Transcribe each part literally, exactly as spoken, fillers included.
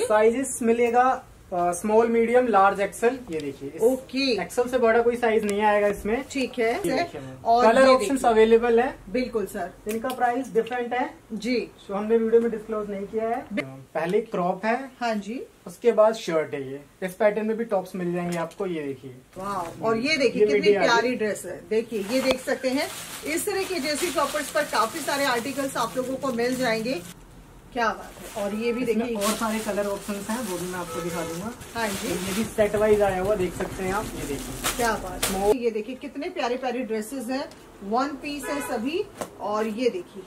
Sizes मिलेगा small medium large XL. ये देखिए ओके, एक्सेल से बड़ा कोई साइज नहीं आएगा इसमें। ठीक है, और कलर ऑप्शंस अवेलेबल है। बिल्कुल सर, इनका प्राइस डिफरेंट है जी, जो हमने वीडियो में डिस्क्लोज नहीं किया है। पहले क्रॉप है, हाँ जी, उसके बाद शर्ट है। ये इस पैटर्न में भी टॉप्स मिल जाएंगे आपको। ये देखिए, वाह, और ये देखिए कितनी प्यारी ड्रेस है। देखिए ये देख सकते हैं, इस तरह के जेसी शॉपर्स पर काफी सारे आर्टिकल्स आप लोगों को मिल जाएंगे। क्या बात है। और ये भी देखिए और सारे कलर ऑप्शंस हैं, वो भी मैं आपको दिखा दूंगा। हाँ जी, ये भी सेट वाइज आया हुआ, देख सकते हैं आप। ये देखिए क्या बात है। ये देखिए कितने प्यारे प्यारे ड्रेसेस हैं, वन पीस है सभी। और ये देखिए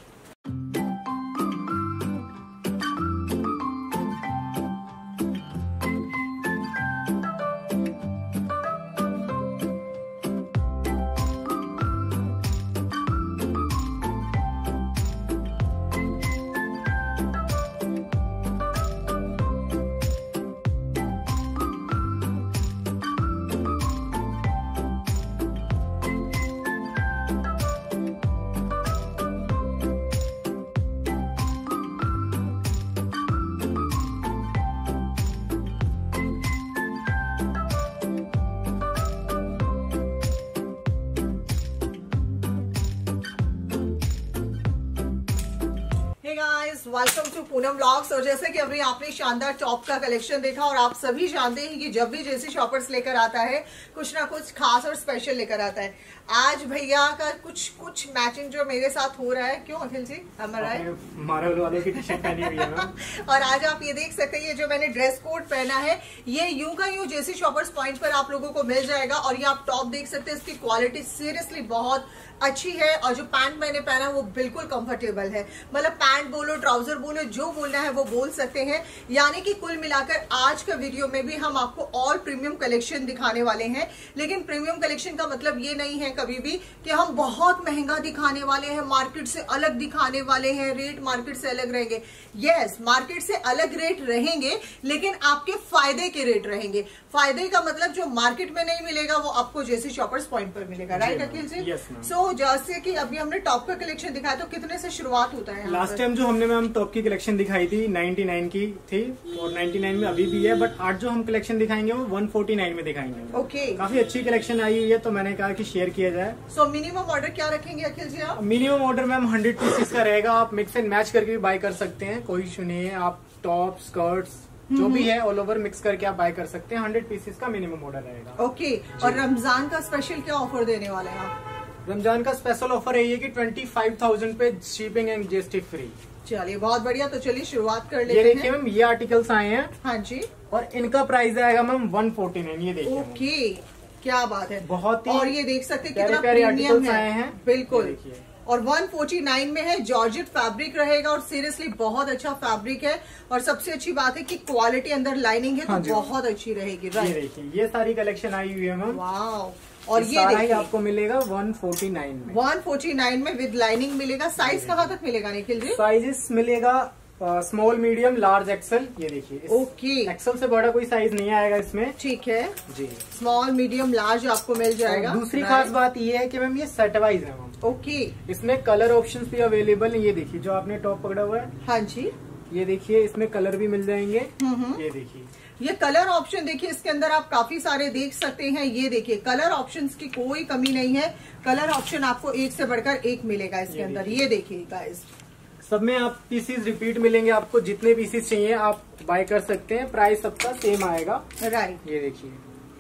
वेलकम टू पूनम व्लॉग्स। और जैसे कि अभी आपने शानदार टॉप का कलेक्शन देखा, और आप सभी जानते हैं कि जब भी जेसी शॉपर्स लेकर आता है कुछ ना कुछ खास और स्पेशल लेकर आता है। आज भैया का कुछ कुछ मैचिंग जो मेरे साथ हो रहा है, क्यों अखिल जी हमारा मार्वल वाले की टी-शर्ट पहनी हुई है और आज आप ये देख सकते हैं, ये जो मैंने ड्रेस कोड पहना है ये यूं का यूं जेसी शॉपर्स पॉइंट पर आप लोगों को मिल जाएगा। और ये आप टॉप देख सकते हैं, इसकी क्वालिटी सीरियसली बहुत अच्छी है। और जो पैंट मैंने पहना वो बिल्कुल कंफर्टेबल है, मतलब पैंट बोलो ट्राउजर बोलो जो बोलना है वो बोल सकते हैं। यानी कि कुल मिलाकर आज का वीडियो में भी हम आपको ऑल प्रीमियम कलेक्शन दिखाने वाले हैं। लेकिन प्रीमियम कलेक्शन का मतलब ये नहीं है कभी भी कि हम बहुत महंगा दिखाने वाले हैं, मार्केट से अलग दिखाने वाले हैं, रेट मार्केट से अलग रहेंगे। यस, मार्केट से अलग रेट रहेंगे, लेकिन आपके फायदे के रेट रहेंगे। फायदे का मतलब जो मार्केट में नहीं मिलेगा वो आपको जेसी शॉपर्स पॉइंट पर मिलेगा। राइट अखिल जी? सो जैसे कि अभी हमने टॉप का कलेक्शन दिखाया, तो कितने से शुरुआत होता है? लास्ट टाइम जो हमने मैम टॉप की कलेक्शन दिखाई थी निन्यानवे की थी, और निन्यानवे में अभी भी है, बट आज जो हम कलेक्शन दिखाएंगे वो एक सौ उनचास में दिखाएंगे। ओके, काफी अच्छी कलेक्शन आई हुई है, तो मैंने कहा कि शेयर किया जाए। सो मिनिमम ऑर्डर क्या रखेंगे अखिल जी आप? Minimum order ma'am hundred pieces का रहेगा। आप मिक्स एंड मैच करके भी बाय कर सकते हैं, कोई इशू नहीं है। आप टॉप स्कर्ट्स जो भी है ऑल ओवर मिक्स करके आप बाय कर सकते हैं। हंड्रेड पीसेस का मिनिमम ऑर्डर रहेगा। ओके, और रमजान का स्पेशल क्या ऑफर देने वाले हैं आप? रमजान का स्पेशल ऑफर है ये कि ट्वेंटी फाइव थाउजेंड पे शिपिंग एंड जीएसटी फ्री। चलिए बहुत बढ़िया, तो चलिए शुरुआत कर लेते हैं। ये देखिए मैम, ये आर्टिकल्स आए हैं। हाँ जी, और इनका प्राइस आएगा मैम वन फोर्टी नाइन। ये देखिए, ओके, क्या बात है, बहुत ही। और ये देख सकते हैं कितना प्यारे प्रीमियम है, बिल्कुल। और वन फोर्टी नाइन में है, जॉर्जेट फैब्रिक रहेगा, और सीरियसली बहुत अच्छा फैब्रिक है। और सबसे अच्छी बात है कि क्वालिटी अंदर लाइनिंग है, तो हाँ बहुत अच्छी रहेगी। ये देखिए, ये सारी कलेक्शन आई हुई है मैम। वाओ, और ये देखिए आपको मिलेगा वन फोर्टी नाइन में। वन फोर्टी नाइन में विद लाइनिंग मिलेगा। साइज कहाँ तक मिलेगा निखिल जी? साइजेस मिलेगा स्मॉल मीडियम लार्ज एक्सेल। ये देखिए, ओके, एक्सेल से बड़ा कोई साइज नहीं आएगा इसमें। ठीक है जी, स्मॉल मीडियम लार्ज आपको मिल जाएगा। दूसरी खास बात ये है कि मैम ये सेट वाइज है मैम। ओके, इसमें कलर ऑप्शंस भी अवेलेबल है। ये देखिए, जो आपने टॉप पकड़ा हुआ है, हाँ जी, ये देखिए, इसमें कलर भी मिल जाएंगे। ये देखिए, ये कलर ऑप्शन देखिए, इसके अंदर आप काफी सारे देख सकते हैं। ये देखिए, कलर ऑप्शंस की कोई कमी नहीं है। कलर ऑप्शन आपको एक से बढ़कर एक मिलेगा इसके अंदर। ये देखिए गाइस, सब में आप पीसीस रिपीट मिलेंगे। आपको जितने पीसीस चाहिए आप बाय कर सकते हैं। प्राइस सबका सेम आएगा। राइट, ये देखिए,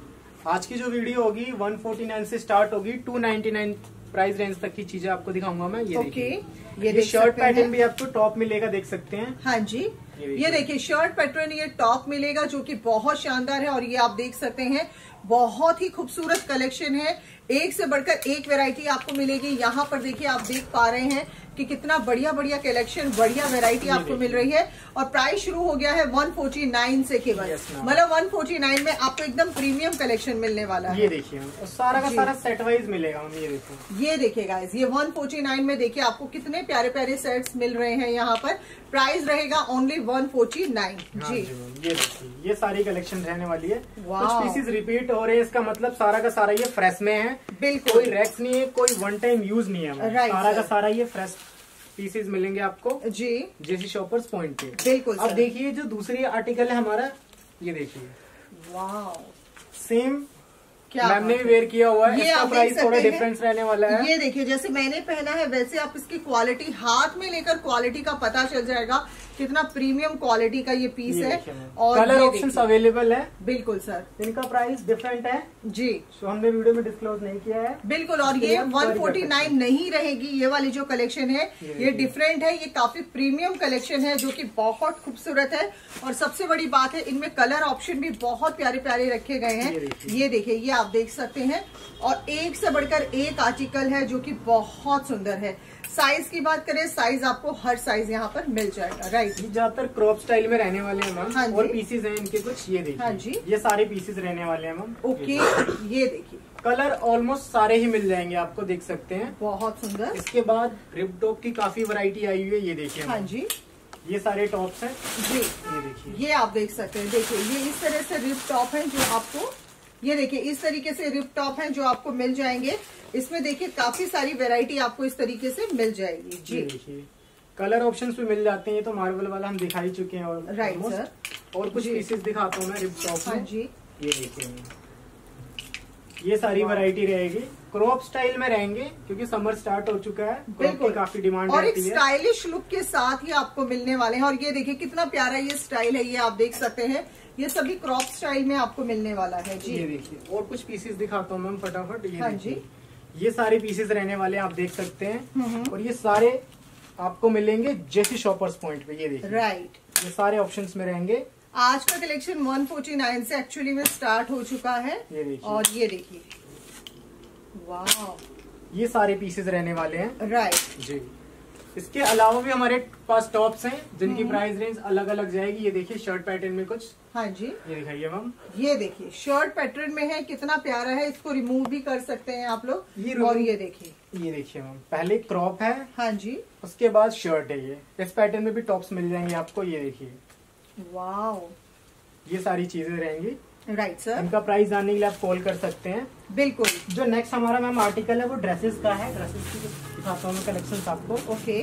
आज की जो वीडियो होगी वन फोर्टी नाइन से स्टार्ट होगी, two ninety nine price range तक की चीजें आपको दिखाऊंगा मैं। ये देखिए, ये, ये शर्ट पैटर्न भी आपको टॉप मिलेगा, देख सकते हैं। हाँ जी, ये देखिए शर्ट पैटर्न, ये टॉप मिलेगा जो कि बहुत शानदार है। और ये आप देख सकते हैं, बहुत ही खूबसूरत कलेक्शन है। एक से बढ़कर एक वैरायटी आपको मिलेगी। यहाँ पर देखिए, आप देख पा रहे हैं कि कितना बढ़िया बढ़िया कलेक्शन, बढ़िया वैरायटी आपको मिल रही है। और प्राइस शुरू हो गया है वन फोर्टी नाइन से केवल, मतलब वन फोर्टी नाइन में आपको एकदम प्रीमियम कलेक्शन मिलने वाला है। ये देखिए, सारा का सारा सेट वाइज मिलेगा। ये देखिए, ये देखिए गाइस, ये वन फोर्टी नाइन में देखिए आपको कितने प्यारे प्यारे सेट्स मिल रहे हैं। यहाँ पर प्राइस रहेगा ओनली वन फोर्टी नाइन। जी, ये देखिए, ये सारी कलेक्शन रहने वाली है। कुछ पीसेस रिपीट हो रहे हैं, इसका मतलब सारा का सारा ये फ्रेश में है। बिल्कुल, कोई रैक्स नहीं है, कोई वन टाइम यूज नहीं है। सारा का सारा ये फ्रेश पीसेज मिलेंगे आपको जी जेसी शॉपर्स पॉइंट पे। बिल्कुल। अब देखिए जो दूसरी आर्टिकल है हमारा, ये देखिए वाओ सेम क्या मैम ने भी वेयर किया हुआ है। ये इसका आप देख प्राइस सकते थोड़ा हैं। डिफरेंस रहने वाला है। ये देखिए जैसे मैंने पहना है वैसे आप इसकी क्वालिटी हाथ में लेकर क्वालिटी का पता चल जाएगा कितना प्रीमियम क्वालिटी का ये पीस ये है। और कलर ऑप्शंस अवेलेबल है। बिल्कुल सर। इनका प्राइस डिफरेंट है जी, तो हमने वीडियो में डिस्क्लोज नहीं किया है। बिल्कुल। और ये एक सौ उनचास नहीं रहेगी, ये वाली जो कलेक्शन है ये डिफरेंट है, ये काफी प्रीमियम कलेक्शन है जो कि बहुत खूबसूरत है। और सबसे बड़ी बात है इनमें कलर ऑप्शन भी बहुत प्यारे प्यारे रखे गए हैं। ये देखिए, ये आप देख सकते हैं। और एक से बढ़कर एक आर्टिकल है जो कि बहुत सुंदर है। साइज की बात करें, साइज आपको हर साइज यहाँ पर मिल जाएगा। राइट, ये ज्यादातर क्रॉप स्टाइल में रहने वाले हैं मैम। हाँ और पीसेज हैं इनके कुछ, ये देखिए। हाँ जी, ये सारे पीसेज रहने वाले हैं मैम। ओके, ये देखिए कलर ऑलमोस्ट सारे ही मिल जाएंगे आपको, देख सकते हैं। बहुत सुंदर। इसके बाद रिप टॉप की काफी वैरायटी आई हुई है, ये देखिए। हाँ जी, ये सारे टॉप्स हैं जी, ये देखिए। ये आप देख सकते हैं। देखिए ये इस तरह से रिप टॉप है जो आपको, ये देखिए इस तरीके से रिप टॉप हैं जो आपको मिल जाएंगे। इसमें देखिए काफी सारी वैरायटी आपको इस तरीके से मिल जाएगी। जी देखिए कलर ऑप्शंस भी मिल जाते हैं। ये तो मार्बल वाला हम दिखा ही चुके हैं। और राइट सर। और कुछ पीसेस दिखाता हूँ मैं रिप टॉप में। हाँ जी, ये देखिए, ये सारी वैरायटी रहेगी, क्रॉप स्टाइल में रहेंगे क्योंकि समर स्टार्ट हो चुका है। बिल्कुल, काफी डिमांड और एक रहती है। स्टाइलिश लुक के साथ ही आपको मिलने वाले हैं। और ये देखिए कितना प्यारा ये स्टाइल है, ये आप देख सकते हैं। ये सभी क्रॉप स्टाइल में आपको मिलने वाला है। जी, ये देखिए और कुछ पीसेस दिखाता हूँ मैम फटाफट। ये हाँ देखिए, जी, ये सारे पीसेस रहने वाले हैं, आप देख सकते हैं। और ये सारे आपको मिलेंगे जेसी शॉपर्स पॉइंट पे। ये देखिए, राइट, ये सारे ऑप्शंस में रहेंगे। आज का कलेक्शन एक सौ उनचास से एक्चुअली में स्टार्ट हो चुका है। ये देखिए, और ये देखिए, वाह, ये सारे पीसेस रहने वाले हैं। राइट जी। इसके अलावा भी हमारे पास टॉप्स हैं जिनकी प्राइस रेंज अलग अलग जाएगी। ये देखिए शर्ट पैटर्न में कुछ, हाँ जी, ये दिखाइए मैम। ये देखिए शर्ट पैटर्न में है, कितना प्यारा है। इसको रिमूव भी कर सकते हैं आप लोग। ये और ये देखिए, ये देखिए मैम, पहले क्रॉप है, हाँ जी, उसके बाद शर्ट है। ये इस पैटर्न में भी टॉप्स मिल जाएंगे आपको। ये देखिए, वाओ, ये सारी चीजें रहेंगी। Right sir. इनका प्राइस जानने के लिए आप कॉल कर सकते हैं। बिल्कुल। जो नेक्स्ट हमारा मैम आर्टिकल है वो ड्रेसेस का है। ड्रेसेस की दिखाता हूँ मैं कलेक्शन आपको। ओके,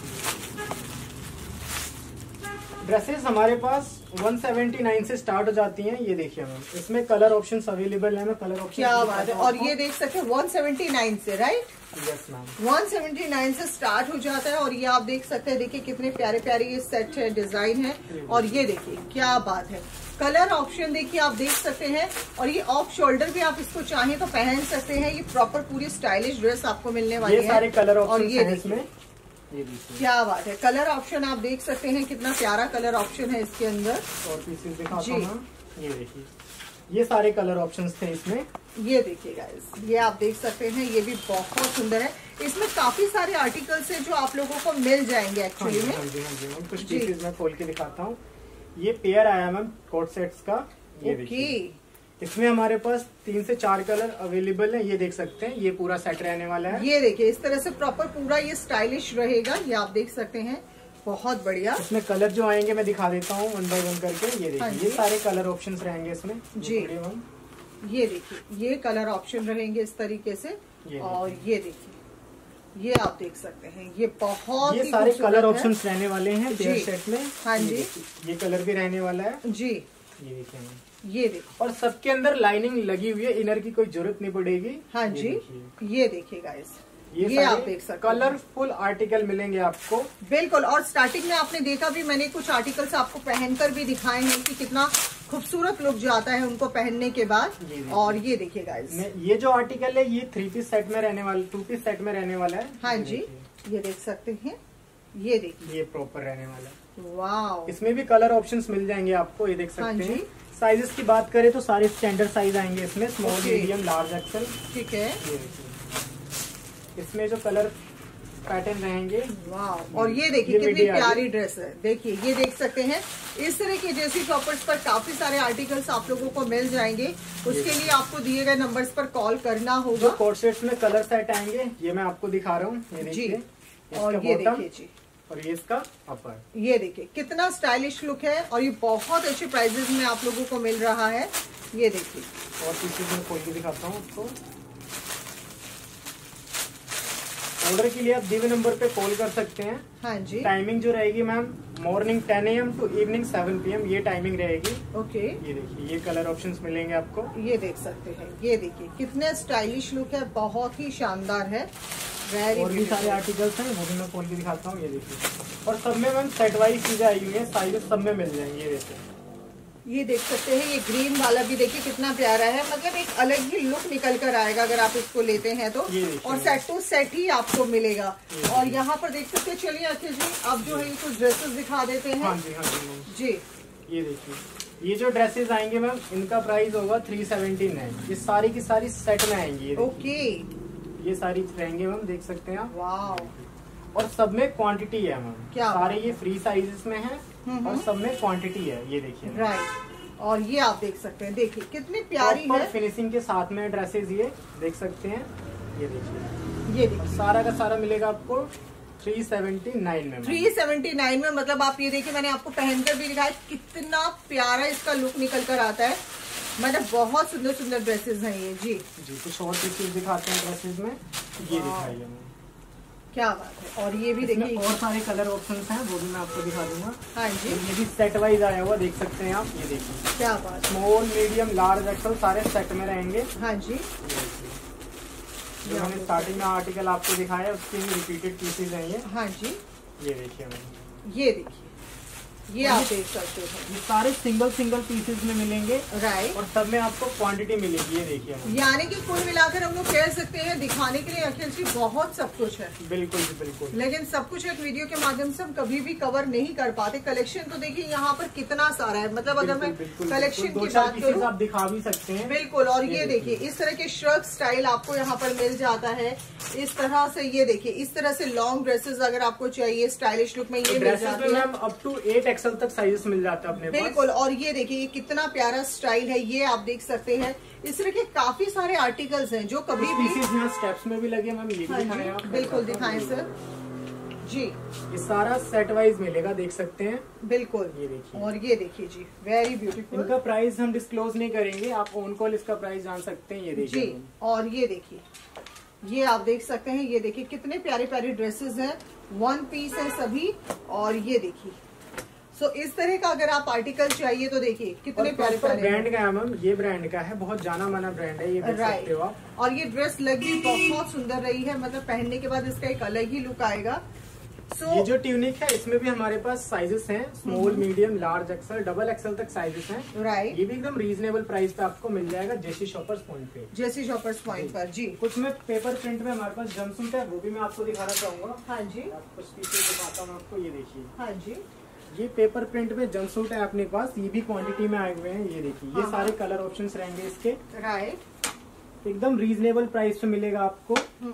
ड्रेसेस हमारे पास एक सौ उन्यासी से स्टार्ट हो जाती हैं। ये देखिए मैम, इसमें कलर ऑप्शंस अवेलेबल है। मैं कलर ऑप्शन क्या बात है। और ये देख सकते हैं एक सौ उन्यासी से, राइट, यस मैम, एक सौ उन्यासी से स्टार्ट हो जाता है। और ये आप देख सकते हैं, देखिए कितने प्यारे प्यारे ये सेट है, डिजाइन है। और ये देखिए क्या बात है, कलर ऑप्शन देखिए आप देख सकते हैं। और ये ऑफ शोल्डर भी आप इसको चाहें तो पहन सकते हैं। ये प्रॉपर पूरी स्टाइलिश ड्रेस आपको मिलने वाली है। ये सारे कलर और ऑप्शन ये हैं इसमें। ये देखिए, क्या बात है, कलर ऑप्शन आप देख सकते हैं, कितना प्यारा कलर ऑप्शन है इसके अंदर। और पीसेस दिखाता हूँ मैं। ये देखिए, ये सारे कलर ऑप्शंस थे इसमें। ये देखिए गाइस, ये आप देख सकते हैं, ये भी बहुत सुंदर है। इसमें काफी सारे आर्टिकल्स हैं जो आप लोगों को मिल जाएंगे एक्चुअली में। हाँ जी, हाँ जी मैम, कुछ पीसेस मैं खोल के दिखाता हूँ। ये पेयर आया मैम कोट सेट्स का। ये देखिए, इसमें हमारे पास तीन से चार कलर अवेलेबल है। ये देख सकते हैं, ये पूरा सेट रहने वाला है। ये देखिए इस तरह से प्रॉपर पूरा ये स्टाइलिश रहेगा। ये आप देख सकते हैं, बहुत बढ़िया। इसमें कलर जो आएंगे मैं दिखा देता हूँ वन बाय वन करके। ये देखिए, हाँ ये सारे कलर ऑप्शंस रहेंगे इसमें। जी, ये देखिए, ये कलर ऑप्शन रहेंगे इस तरीके से। और ये देखिए, ये आप देख सकते हैं, ये बहुत ये ही सारे खूबसूरत कलर है। ऑप्शंस रहने वाले हैं पेयर सेट में। हाँ जी, ये कलर भी रहने वाला है। जी, ये देखिए, ये देखिए, और सबके अंदर लाइनिंग लगी हुई है, इनर की कोई जरूरत नहीं पड़ेगी। हाँ जी, ये देखिए गाइस, ये, ये आप देख सकते हैं, कलरफुल आर्टिकल मिलेंगे आपको। बिल्कुल। और स्टार्टिंग में आपने देखा भी, मैंने कुछ आर्टिकल्स आपको पहनकर भी दिखाए हैं कि कितना खूबसूरत लुक जाता है उनको पहनने के बाद। और ये देखिए गाइस, ये जो आर्टिकल है ये थ्री पीस सेट में रहने वाला, टू पीस सेट में रहने वाला है। हाँ जी, ये देख सकते हैं, ये देखिए, ये प्रॉपर रहने वाला है। वाह, इसमें भी कलर ऑप्शंस मिल जाएंगे आपको। ये देख सकते हाँ जी। हैं। साइजेस की बात करें तो सारे स्टैंडर्ड साइज आएंगे इसमें, स्मॉल, मीडियम, लार्ज, एक्सेल। ठीक है। ये देखिए, इसमें जो कलर पैटर्न रहेंगे। वाह, और ये देखिए कितनी प्यारी ड्रेस है। देखिए ये देख सकते हैं, इस तरह के जेसी शॉपर्स पर काफी सारे आर्टिकल्स आप लोगों को मिल जाएंगे। उसके लिए आपको दिए गए नंबर्स पर कॉल करना होगा। जो कोट सेट्स में कलर सेट आएंगे ये मैं आपको दिखा रहा हूँ। ये देखिए, और ये देखिए जी, और ये इसका अपर। ये देखिए कितना स्टाइलिश लुक है। और ये बहुत अच्छे प्राइजेस में आप लोगों को मिल रहा है। ये देखिए, और पीछे मैं खोल के दिखाता हूँ आपको। ऑर्डर के लिए आप दिए नंबर पे कॉल कर सकते हैं। हाँ जी। टाइमिंग जो रहेगी ma'am morning ten A M to evening seven P M ये टाइमिंग रहेगी। ओके। ये देखिए ये कलर ऑप्शंस मिलेंगे आपको। ये देख सकते हैं, ये देखिए कितने स्टाइलिश लुक है, बहुत ही शानदार है। और भी सारे आर्टिकल्स हैं वो भी मैं खोल के दिखाता हूँ। ये देखिए और सब में मैम सेट वाइज चीजें आई हुई है, साइजेस सब में मिल जाएंगे। ये देखिए ये देख सकते हैं, ये ग्रीन वाला भी देखिए कितना प्यारा है, मतलब एक अलग ही लुक निकल कर आएगा अगर आप इसको लेते हैं तो। और सेट टू सेट ही आपको मिलेगा। और यहाँ पर देख सकते हैं, चलिए अखिल जी आप जो है कुछ ड्रेसेस दिखा देते हैं। हाँ जी हाँ जी जी। ये देखिए ये जो ड्रेसेस आएंगे मैम इनका प्राइस होगा थ्री सेवेंटी नाइन। ये सारी की सारी सेट में आएंगी। ओके। ये सारी रहेंगे मैम, देख सकते हैं आप। वाह। और सब में क्वांटिटी है मैम, क्या सारे ये फ्री साइजेस में है और सब में क्वांटिटी है। ये देखिए राइट। और ये आप देख सकते हैं, देखिए कितनी प्यारी है, फिनिशिंग के साथ में ड्रेसेस ये देख सकते हैं। ये देखिए ये देखिए सारा का सारा मिलेगा आपको थ्री सेवेंटी नाइन में। थ्री सेवेंटी नाइन में मतलब आप ये देखिए, मैंने आपको पहनकर भी दिखाया कितना प्यारा इसका लुक निकल कर आता है। मतलब बहुत सुंदर सुंदर ड्रेसेस हैं ये। जी जी कुछ और पीसेस दिखाते हैं ड्रेसेस में। ये दिखाइए क्या बात है। और ये भी देखिए और सारे कलर ऑप्शंस हैं वो भी मैं आपको दिखा दूंगा। हाँ जी। ये भी सेट वाइज आया हुआ देख सकते हैं आप। ये देखिए क्या बात, स्मॉल मीडियम लार्ज एक्सल सारे सेट में रहेंगे। हाँ जी। जो मैंने स्टार्टिंग में आर्टिकल आपको दिखाया उसके भी रिपीटेड पीसेज हैं ये। हाँ जी। ये देखिए मैम, ये देखिए ये आप देख सकते हैं, ये सारे सिंगल सिंगल पीसेज में मिलेंगे। राइट। और सब में आपको क्वांटिटी मिलेगी। ये देखिए यानी कि कुल मिलाकर हम लोग कह सकते हैं दिखाने के लिए अखिल जी बहुत सब कुछ है। बिल्कुल बिल्कुल। लेकिन सब कुछ एक वीडियो के माध्यम से हम कभी भी कवर नहीं कर पाते। कलेक्शन तो देखिए यहाँ पर कितना सारा है, मतलब अगर मैं कलेक्शन की बात करूँ आप दिखा भी सकते हैं। बिल्कुल। और ये देखिए इस तरह के श्रग स्टाइल आपको यहाँ पर मिल जाता है इस तरह से। ये देखिए इस तरह से लॉन्ग ड्रेसेस अगर आपको चाहिए स्टाइलिश लुक में ये मिल जाती है। अप टू एट एक्सल तक साइजेस मिल जाता है अपने पास। बिल्कुल। और ये देखिए ये कितना प्यारा स्टाइल है, ये आप देख सकते हैं। इस तरह के काफी सारे आर्टिकल्स हैं जो कभी भी यहाँ स्टेप्स में भी लगे मैम। ये भी दिखाएं आप। बिल्कुल दिखाएं सर जी। ये सारा सेट वाइज मिलेगा देख सकते हैं। बिल्कुल। ये देखिए और ये देखिए जी वेरी ब्यूटीफुल। इनका प्राइस हम डिस्क्लोज नहीं करेंगे, आप ऑन कॉल इसका प्राइस जान सकते हैं। ये देखिए जी। और ये देखिए ये आप देख सकते हैं, ये देखिए कितने प्यारे प्यारे ड्रेसेस हैं, वन पीस है सभी। और ये देखिए सो so, इस तरह का अगर आप आर्टिकल चाहिए तो देखिए कितने प्यारे प्यारे ब्रांड का है मैम। ये ब्रांड का है, बहुत जाना माना ब्रांड है, ये देख सकते हो आप। और ये ड्रेस लगी बहुत सुंदर रही है, मतलब पहनने के बाद इसका एक अलग ही लुक आएगा। So, ये जो ट्यूनिक है इसमें भी हमारे पास साइजेस हैं, small medium large XL double XL तक साइजेस हैं। राइट। ये भी एकदम रीजनेबल प्राइस पे आपको मिल जाएगा जेसी शॉपर्स पॉइंट पे। जेसी शॉपर्स पॉइंट पर जी। कुछ में पेपर प्रिंट में हमारे पास जंपसूट है, वो भी मैं आपको दिखाना चाहूंगा। हाँ जी। कुछ पीसेस दिखाता हूँ आपको। ये देखिए हाँ जी ये पेपर प्रिंट में जंपसूट है अपने पास, ये भी क्वांटिटी में आए हुए हैं। ये देखिए ये हाँ। सारे कलर ऑप्शंस रहेंगे इसके। राइट। एकदम रीजनेबल प्राइस पे मिलेगा आपको।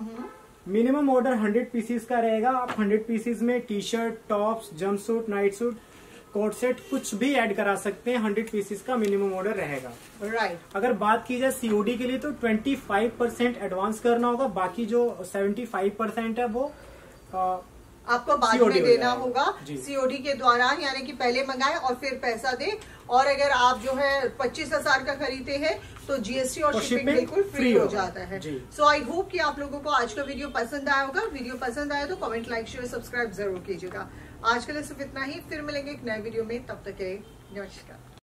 मिनिमम ऑर्डर हंड्रेड पीसीज का रहेगा। आप हंड्रेड पीसीज में T shirt, tops, jumpsuit, night suit, coat set कुछ भी ऐड करा सकते हैं। हंड्रेड पीसीज का मिनिमम ऑर्डर रहेगा। राइट। अगर बात की जाए सीओडी के लिए तो ट्वेंटी फाइव परसेंट एडवांस करना होगा, बाकी जो सेवेंटी फाइव परसेंट है वो आ, आपको बाद में देना होगा सीओडी के द्वारा, यानी कि पहले मंगाए और फिर पैसा दे। और अगर आप जो है पच्चीस हजार का खरीदते हैं तो जीएसटी और, और शिपिंग बिल्कुल फ्री हो जाता है। सो आई होप कि आप लोगों को आज का वीडियो पसंद आया होगा। वीडियो पसंद आया तो कमेंट, लाइक, शेयर, सब्सक्राइब जरूर कीजिएगा। आज के लिए सिर्फ इतना ही, फिर मिलेंगे एक नए वीडियो में, तब तक के नमस्कार।